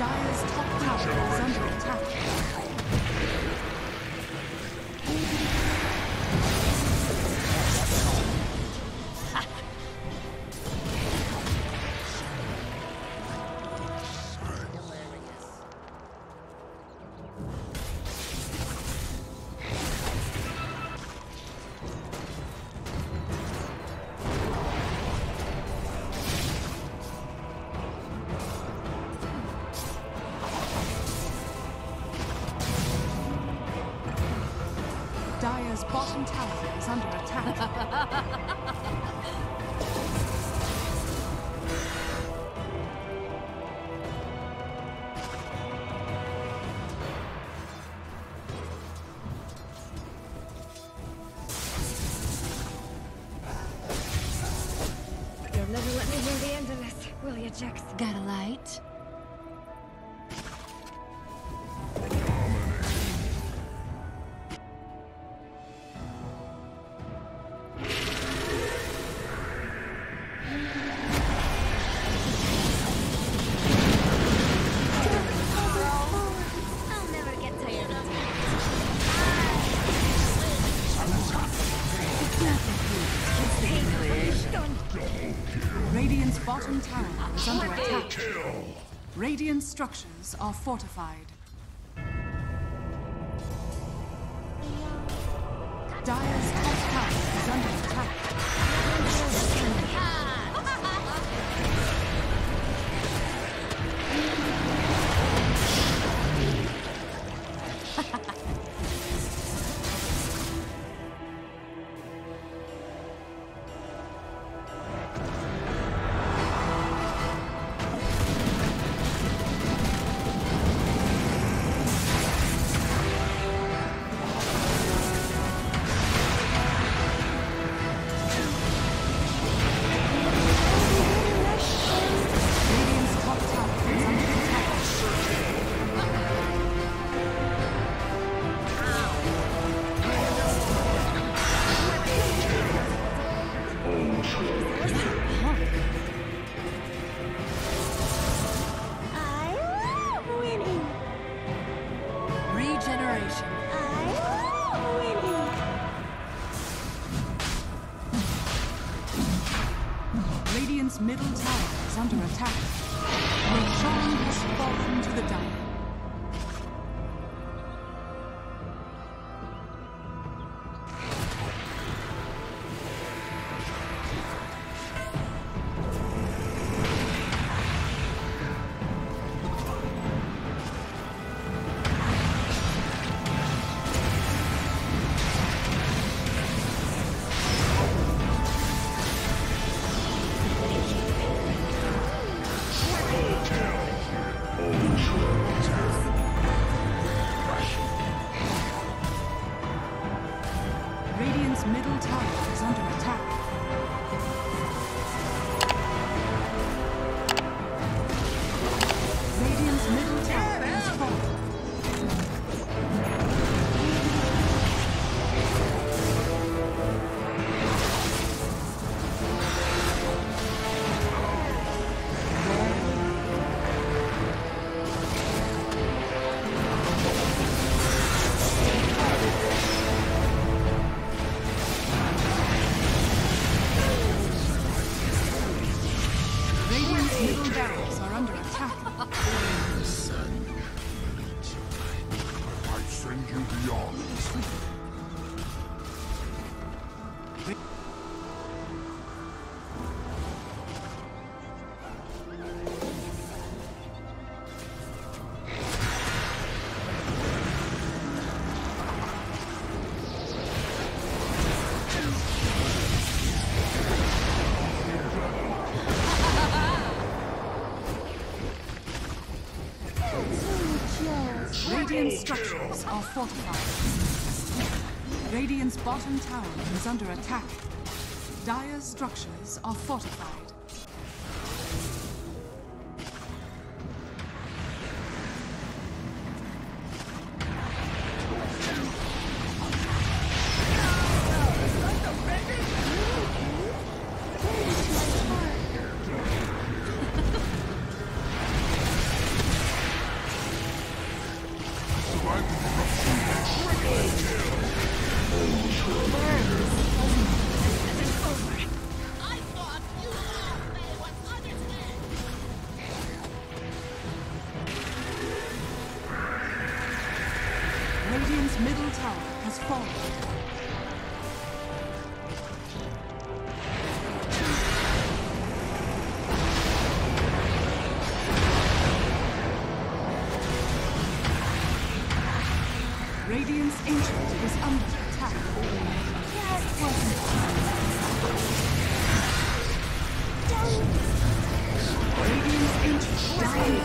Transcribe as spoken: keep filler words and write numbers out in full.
Dire's top tower is under attack. Dire's bottom tower is under attack. You'll never let me hear the end of this, will you, Jax? Got a light? Radiant's bottom tower is under attack. Radiant structures are fortified. Dire's top tower is under attack. Radiant's middle tower is under attack. Roshan has fallen to the Dire. Radiant's middle tower is under attack. Radiant's middle tower has fallen. Middle barracks are under attack. Son, I send you beyond. Radiant structures are fortified. Radiant's bottom tower is under attack. Dire's structures are fortified. Radiant's middle tower has fallen. Radiant's ancient is under attack. Yes, Radiant's ancient dying.